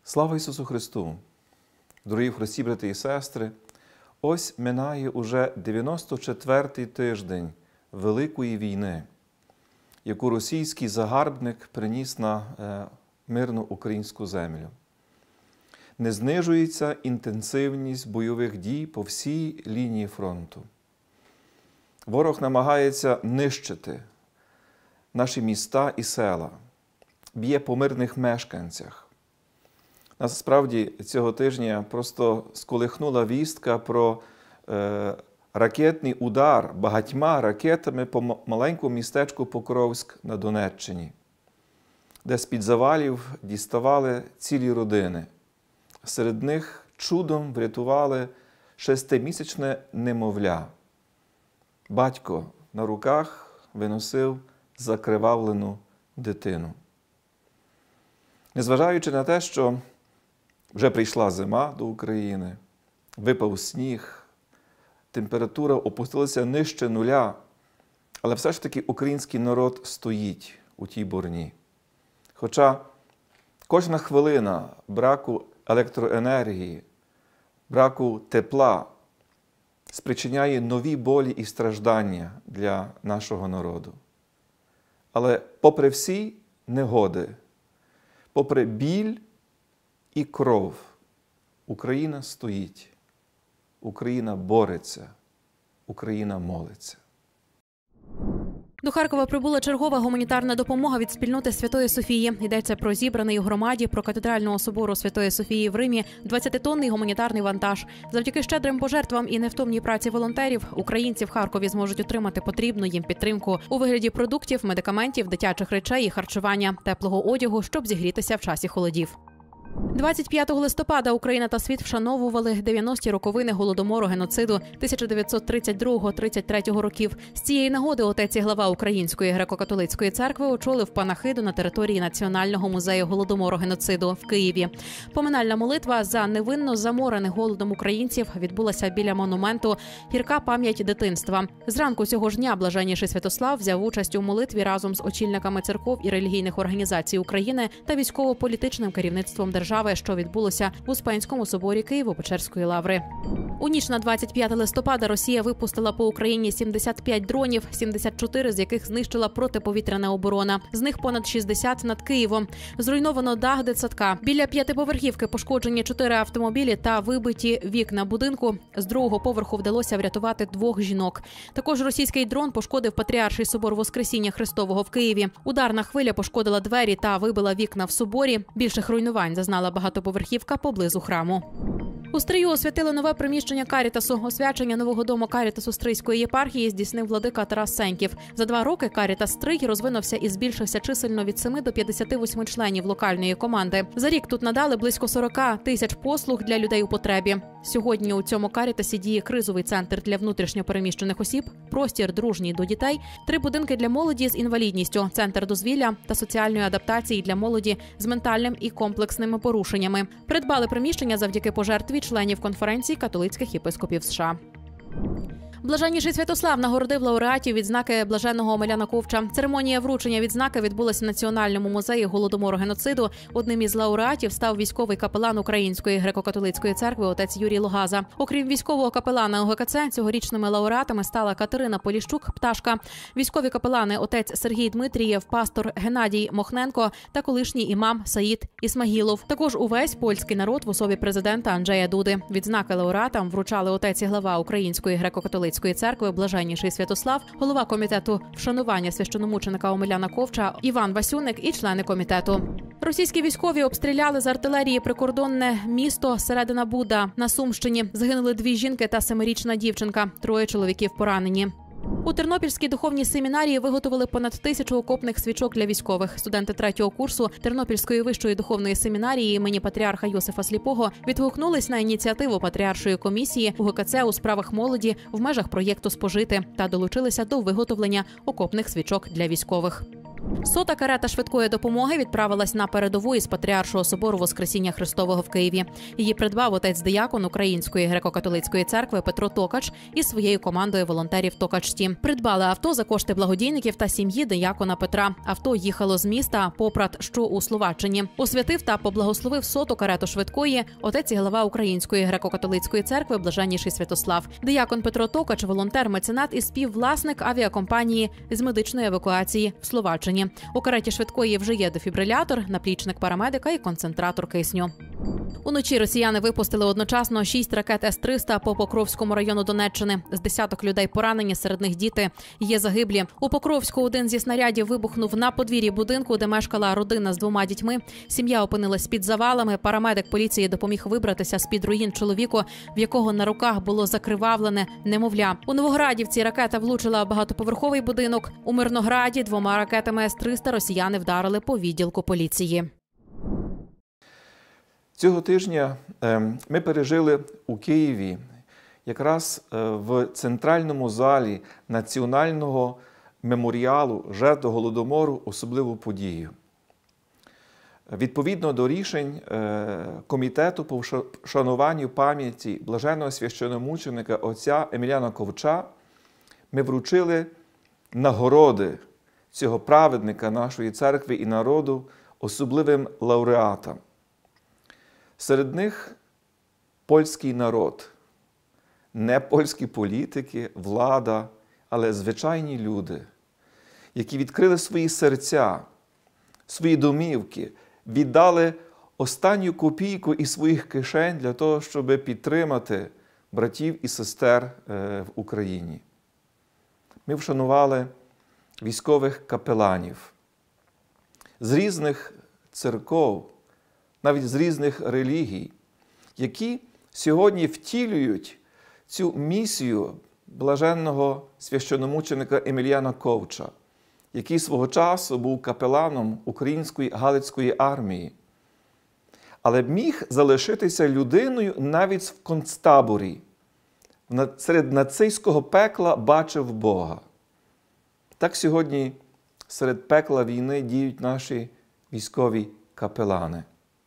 Слава Ісусу Христу! Дорогі в Христі, брати і сестри! Ось минає уже 94-й тиждень Великої війни, яку російський загарбник приніс на мирну українську землю. Не знижується інтенсивність бойових дій по всій лінії фронту. Ворог намагається нищити наші міста і села, б'є по мирних мешканцях. Насправді, цього тижня просто сколихнула вістка про ракетний удар багатьма ракетами по маленькому містечку Покровськ на Донеччині, де з-під завалів діставали цілі родини. Серед них чудом врятували 6-місячне немовля. Батько на руках виносив закривавлену дитину. Незважаючи на те, що вже прийшла зима до України, випав сніг, температура опустилася нижче нуля, але все ж таки український народ стоїть у тій борні. Хоча кожна хвилина браку електроенергії, браку тепла спричиняє нові болі і страждання для нашого народу. Але попри всі негоди, попри біль і кров, Україна стоїть, Україна бореться, Україна молиться. До Харкова прибула чергова гуманітарна допомога від спільноти Святої Софії. Йдеться про зібраний у громаді про катедрального собору Святої Софії в Римі 20-тонний гуманітарний вантаж. Завдяки щедрим пожертвам і невтомній праці волонтерів українці в Харкові зможуть отримати потрібну їм підтримку у вигляді продуктів, медикаментів, дитячих речей і харчування, теплого одягу, щоб зігрітися в часі холодів. 25 листопада Україна та світ вшановували 90-ті роковини Голодомору геноциду 1932-33 років. З цієї нагоди отець і глава Української греко-католицької церкви очолив панахиду на території Національного музею Голодомору геноциду в Києві. Поминальна молитва за невинно заморених голодом українців відбулася біля монументу «Гірка пам'ять дитинства». Зранку цього ж дня блаженнійший Святослав взяв участь у молитві разом з очільниками церков і релігійних організацій України та військово-політичним керівництвом держави, що відбулося в Успенському соборі Києво-Печерської лаври. У ніч на 25 листопада Росія випустила по Україні 75 дронів, 74 з яких знищила протиповітряна оборона. З них понад 60 над Києвом. Зруйновано дах дитсадка. Біля п'ятиповерхівки пошкоджені 4 автомобілі та вибиті вікна будинку. З другого поверху вдалося врятувати 2 жінок. Також російський дрон пошкодив Патріарший собор Воскресіння Христового в Києві. Ударна хвиля пошкодила двері та вибила вікна в соборі. Більших руйнувань зазнала багатоповерхівка поблизу храму. У Стрию освятили нове приміщення Карітасу. Освячення нового дому Карітасу Стрийської єпархії здійснив владика Тарас Сеньків. За 2 роки Карітас Стрий розвинувся і збільшився чисельно від 7 до 58 членів локальної команди. За рік тут надали близько 40 тисяч послуг для людей у потребі. Сьогодні у цьому Карітасі діє кризовий центр для внутрішньо переміщених осіб, простір дружній до дітей, 3 будинки для молоді з інвалідністю, центр дозвілля та соціальної адаптації для молоді з ментальним і комплексними порушеннями. Придбали приміщення завдяки пожертві членів конференції католицьких єпископів США. Блаженнійший Святослав нагородив лауреатів відзнаки блаженного Омеляна Ковча. Церемонія вручення відзнаки відбулася в Національному музеї Голодомору геноциду. Одним із лауреатів став військовий капелан Української греко-католицької церкви отець Юрій Логаза. Окрім військового капелана ОГКЦ, цьогорічними лауреатами стала Катерина Поліщук, Пташка, військові капелани отець Сергій Дмитрієв, пастор Геннадій Мохненко та колишній імам Саїд Ісмагілов. Також увесь польський народ в особі президента Анджея Дуди. Відзнаки лауреатам вручали отець і глава Української греко-католицької церкви блаженнійший Святослав, голова комітету вшанування священомученика Омеляна Ковча Іван Васюник і члени комітету. Російські військові обстріляли з артилерії прикордонне місто Середина Буда на Сумщині. Загинули 2 жінки та 7-річна дівчинка. 3 чоловіків поранені. У Тернопільській духовній семінарії виготовили понад 1000 окопних свічок для військових. Студенти 3-го курсу Тернопільської вищої духовної семінарії імені патріарха Йосифа Сліпого відгукнулись на ініціативу Патріаршої комісії УГКЦ у справах молоді в межах проєкту «Спожити» та долучилися до виготовлення окопних свічок для військових. 100-та карета швидкої допомоги відправилась на передову із Патріаршого собору Воскресіння Христового в Києві. Її придбав отець-диякон Української греко-католицької церкви Петро Токач із своєю командою волонтерів «Токач-Тім». Придбали авто за кошти благодійників та сім'ї диякона Петра. Авто їхало з міста Попрат, що у Словаччині. Освятив та поблагословив 100-ту карету швидкої отець і глава Української греко-католицької церкви Блаженніший Святослав. Диякон Петро Токач – волонтер-меценат і співвласник авіакомпанії з медичної евакуації в Словаччині. У кареті швидкої вже є дефібрилятор, наплічник парамедика і концентратор кисню. Уночі росіяни випустили одночасно 6 ракет С-300 по Покровському району Донеччини. З десяток людей поранені, серед них діти. Є загиблі. У Покровську один зі снарядів вибухнув на подвір'ї будинку, де мешкала родина з 2 дітьми. Сім'я опинилась під завалами. Парамедик поліції допоміг вибратися з-під руїн чоловіку, в якого на руках було закривавлене немовля. У Новоградівці ракета влучила в багатоповерховий будинок. У Мирнограді 2 ракетами С-300 росіяни вдарили по відділку поліції. Цього тижня ми пережили у Києві якраз в центральному залі Національного меморіалу жертв Голодомору особливу подію. Відповідно до рішень Комітету по вшануванню пам'яті блаженного священомученика отця Еміліана Ковча ми вручили нагороди цього праведника нашої церкви і народу особливим лауреатам. Серед них польський народ, не польські політики, влада, але звичайні люди, які відкрили свої серця, свої домівки, віддали останню копійку із своїх кишень для того, щоб підтримати братів і сестер в Україні. Ми вшанували військових капеланів з різних церков, навіть з різних релігій, які сьогодні втілюють цю місію блаженного священомученика Еміліана Ковча, який свого часу був капеланом Української Галицької армії, але міг залишитися людиною навіть в концтаборі. Серед нацистського пекла бачив Бога. Так сьогодні серед пекла війни діють наші військові капелани.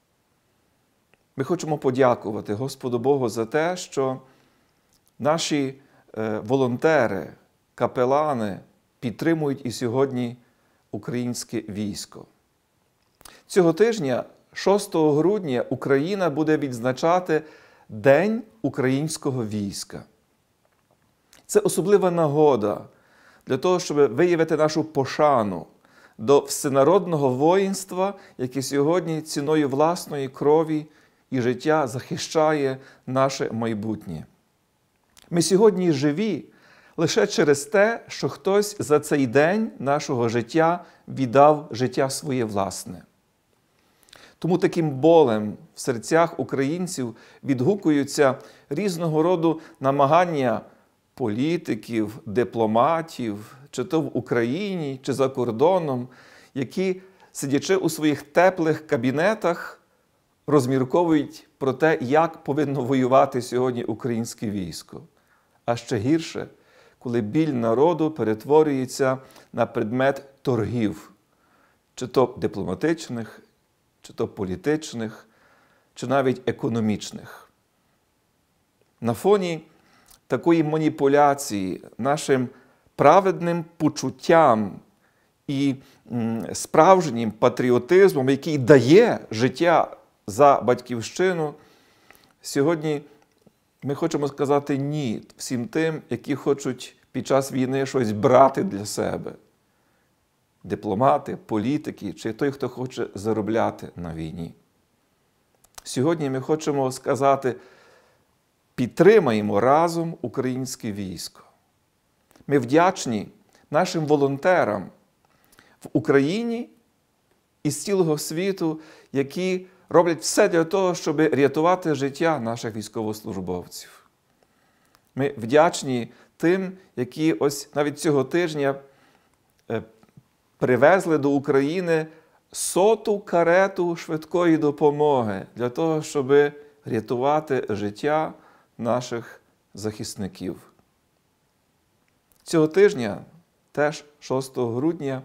Ми хочемо подякувати Господу Богу за те, що наші волонтери, капелани підтримують і сьогодні українське військо. Цього тижня, 6 грудня, Україна буде відзначати День українського війська. Це особлива нагода для того, щоб виявити нашу пошану до всенародного воїнства, яке сьогодні ціною власної крові і життя захищає наше майбутнє. Ми сьогодні живі лише через те, що хтось за цей день нашого життя віддав життя своє власне. Тому таким болем в серцях українців відгукуються різного роду намагання політиків, дипломатів, чи то в Україні, чи за кордоном, які, сидячи у своїх теплих кабінетах, розмірковують про те, як повинно воювати сьогодні українське військо. А ще гірше, коли біль народу перетворюється на предмет торгів, чи то дипломатичних, чи то політичних, чи навіть економічних. На фоні такої маніпуляції нашим праведним почуттям і справжнім патріотизмом, який дає життя за батьківщину, сьогодні ми хочемо сказати «ні» всім тим, які хочуть під час війни щось брати для себе. Дипломати, політики чи той, хто хоче заробляти на війні. Сьогодні ми хочемо сказати, підтримаємо разом українське військо. Ми вдячні нашим волонтерам в Україні і з цілого світу, які роблять все для того, щоб рятувати життя наших військовослужбовців. Ми вдячні тим, які ось навіть цього тижня привезли до України 100-ту карету швидкої допомоги для того, щоб рятувати життя наших захисників. Цього тижня, теж 6 грудня,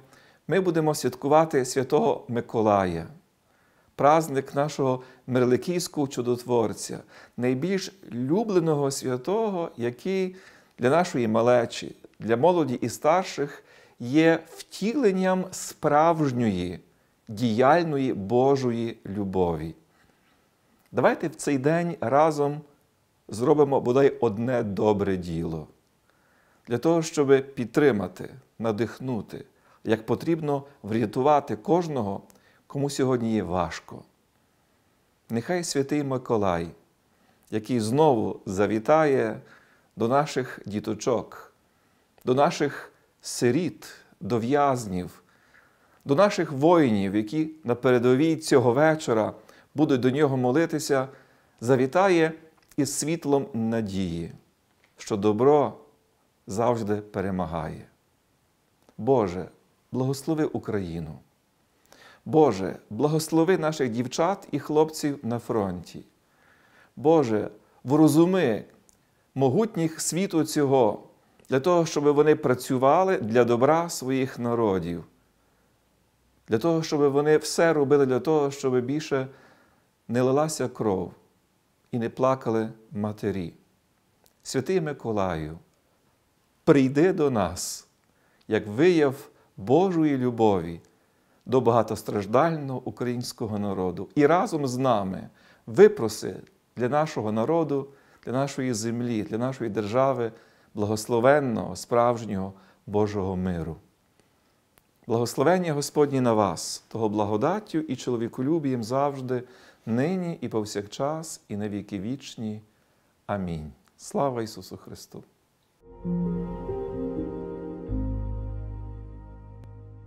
ми будемо святкувати Святого Миколая, праздник нашого Мирликійського чудотворця, найбільш любленого святого, який для нашої малечі, для молоді і старших є втіленням справжньої, діяльної Божої любові. Давайте в цей день разом зробимо бодай одне добре діло. Для того, щоб підтримати, надихнути, як потрібно врятувати кожного, кому сьогодні є важко. Нехай Святий Миколай, який знову завітає до наших діточок, до наших сиріт, до в'язнів, до наших воїнів, які на передовій цього вечора будуть до нього молитися, завітає із світлом надії, що добро завжди перемагає. Боже, благослови Україну. Боже, благослови наших дівчат і хлопців на фронті. Боже, врозуми могутніх світу цього, для того, щоб вони працювали для добра своїх народів, для того, щоб вони все робили для того, щоб більше не лилася кров і не плакали матері. Святий Миколаю, прийди до нас, як вияв Божої любові до багатостраждального українського народу. І разом з нами випроси для нашого народу, для нашої землі, для нашої держави благословенного, справжнього Божого миру. Благословення Господні на вас, того благодаттю і чоловіколюбієм завжди, нині і повсякчас, і на віки вічні. Амінь. Слава Ісусу Христу!